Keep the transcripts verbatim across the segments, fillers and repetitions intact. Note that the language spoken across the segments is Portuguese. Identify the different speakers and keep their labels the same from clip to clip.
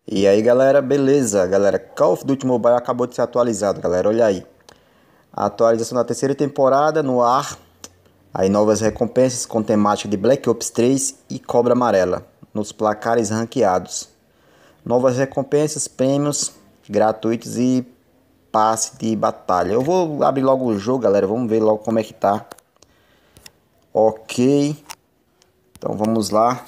Speaker 1: E aí galera, beleza? Galera, Call of Duty Mobile acabou de ser atualizado, galera, olha aí. A atualização da terceira temporada no ar. Aí novas recompensas com temática de Black Ops três e Cobra Amarela nos placares ranqueados. Novas recompensas, prêmios gratuitos e passe de batalha. Eu vou abrir logo o jogo, galera, vamos ver logo como é que tá. Ok, então vamos lá.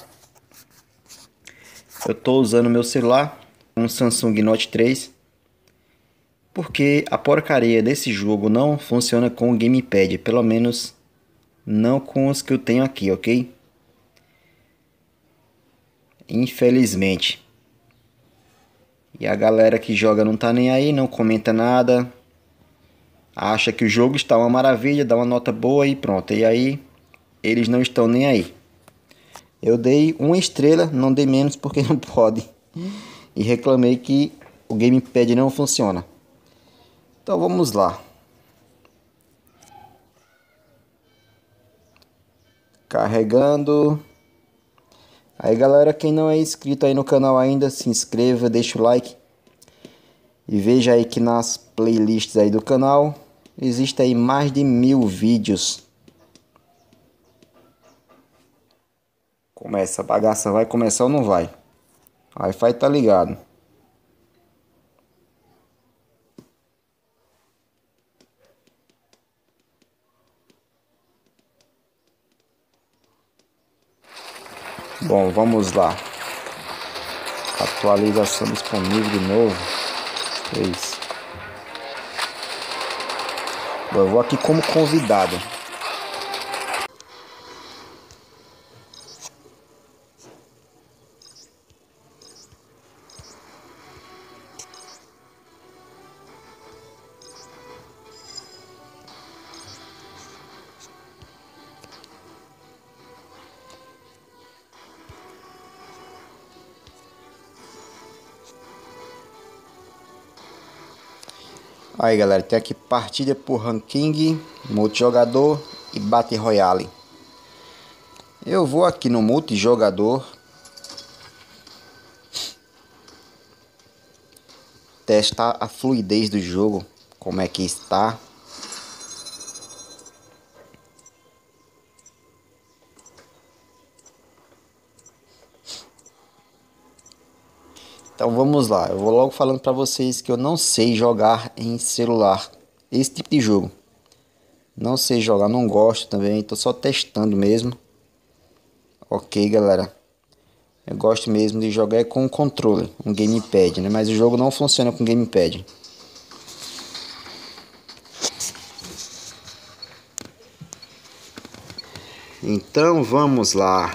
Speaker 1: Eu tô usando meu celular, um Samsung Note três. Porque a porcaria desse jogo não funciona com o gamepad, pelo menos não com os que eu tenho aqui, ok? Infelizmente. E a galera que joga não tá nem aí, não comenta nada. Acha que o jogo está uma maravilha, dá uma nota boa e pronto. E aí, eles não estão nem aí. Eu dei uma estrela, não dei menos porque não pode. E reclamei que o gamepad não funciona. Então vamos lá. Carregando. Aí galera, quem não é inscrito aí no canal ainda, se inscreva, deixa o like. E veja aí que nas playlists aí do canal, existe aí mais de mil vídeos. Começa, a bagaça vai começar ou não vai? Wi-Fi tá ligado. Bom, vamos lá. Atualização disponível de novo. É isso. Bom, eu vou aqui como convidado. Aí galera, tem aqui partida por ranking, multijogador e Battle Royale. Eu vou aqui no multijogador. Testar a fluidez do jogo, como é que está. Então vamos lá, eu vou logo falando para vocês que eu não sei jogar em celular esse tipo de jogo. Não sei jogar, não gosto também, tô só testando mesmo. Ok, galera. Eu gosto mesmo de jogar com um controle, um gamepad, né? Mas o jogo não funciona com gamepad. Então vamos lá.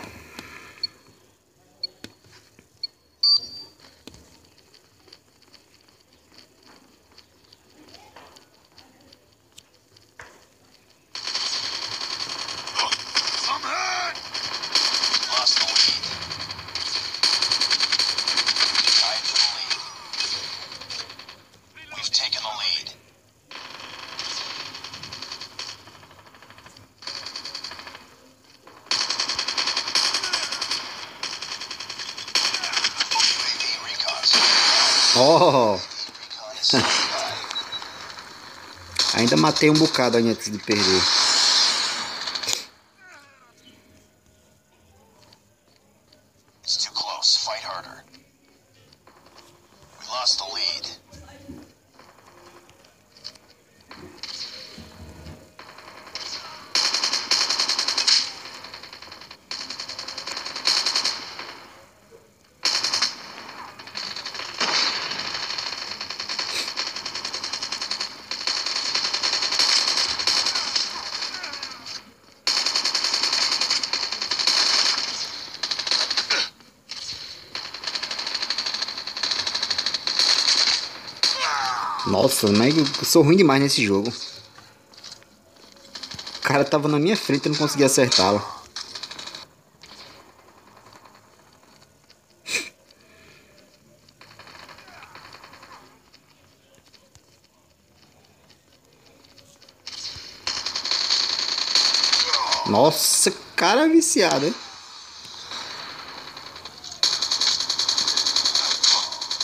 Speaker 1: Oh! Ainda matei um bocado antes de perder. It's too close. Fight harder. We lost the lead. Nossa, mas eu sou ruim demais nesse jogo. O cara tava na minha frente e eu não conseguia acertá-lo. Nossa, cara viciado, hein?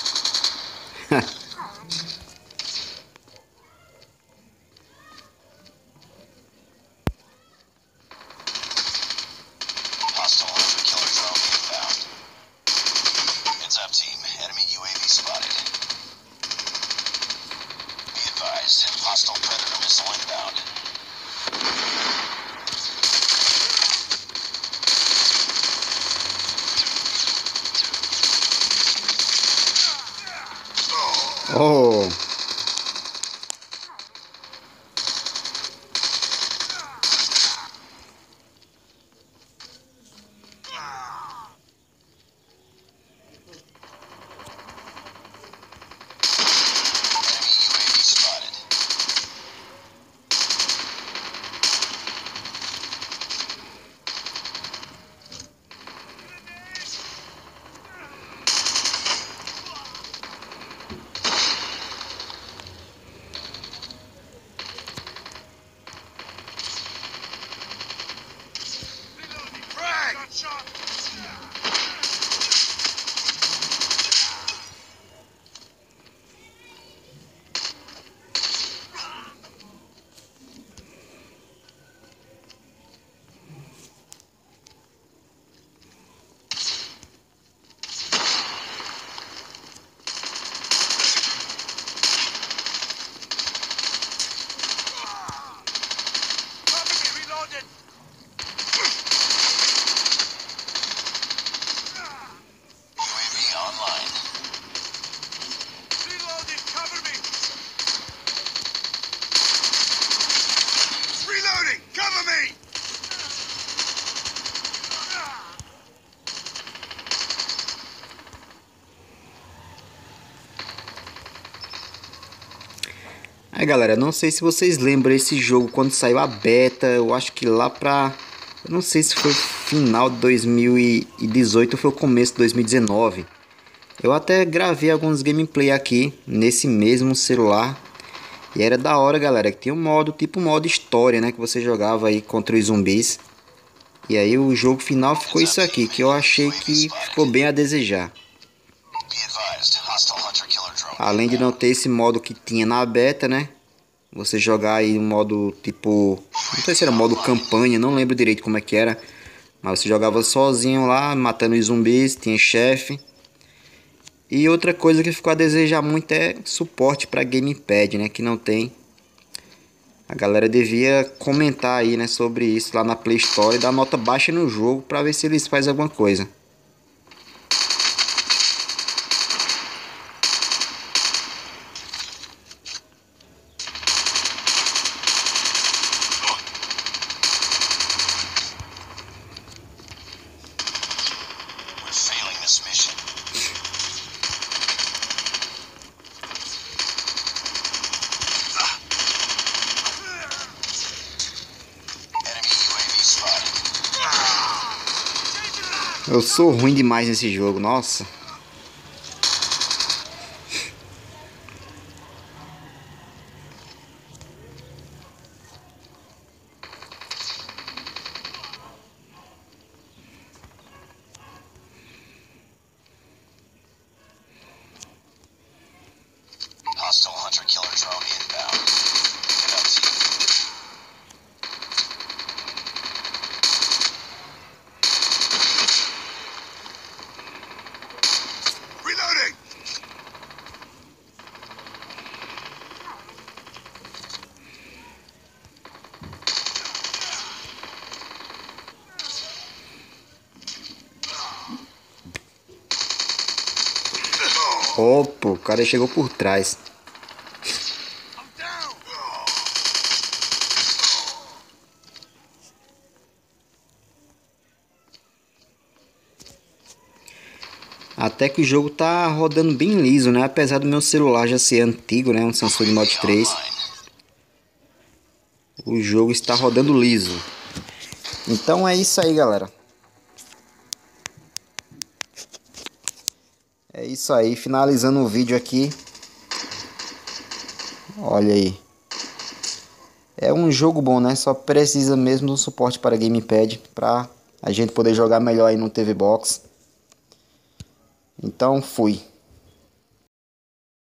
Speaker 1: Oh. Aí galera, não sei se vocês lembram esse jogo quando saiu a beta, eu acho que lá pra... Eu não sei se foi final de dois mil e dezoito ou foi o começo de dois mil e dezenove. Eu até gravei alguns gameplay aqui, nesse mesmo celular. E era da hora galera, que tinha um modo, tipo modo história, né, que você jogava aí contra os zumbis. E aí o jogo final ficou isso aqui, que eu achei que ficou bem a desejar. Além de não ter esse modo que tinha na beta, né? Você jogar aí um modo tipo... Não sei se era modo campanha, não lembro direito como é que era. Mas você jogava sozinho lá, matando os zumbis, tinha chefe. E outra coisa que ficou a desejar muito é suporte para gamepad, né? Que não tem. A galera devia comentar aí, né, sobre isso lá na Play Store e dar nota baixa no jogo para ver se eles fazem alguma coisa. Eu sou ruim demais nesse jogo, nossa. Hostile hunter killer drone inbound. Reloading. Opa, o cara chegou por trás. Até que o jogo tá rodando bem liso, né? Apesar do meu celular já ser antigo, né? Um Samsung Note três. O jogo está rodando liso. Então é isso aí, galera. É isso aí, finalizando o vídeo aqui. Olha aí. É um jogo bom, né? Só precisa mesmo do suporte para gamepad para a gente poder jogar melhor aí no T V Box. Então fui.